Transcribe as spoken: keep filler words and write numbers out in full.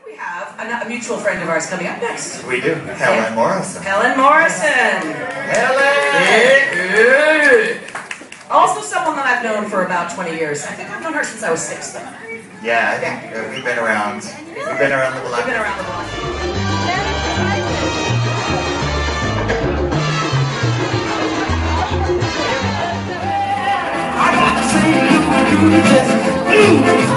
We have a, a mutual friend of ours coming up next. We do. Helen yeah. Morrison. Helen Morrison. Helen! Also someone that I've known for about twenty years. I think I've known her since I was six, though. Yeah, I think uh, we've been around. We've been around the block. We've been around the block. I got to see you do this.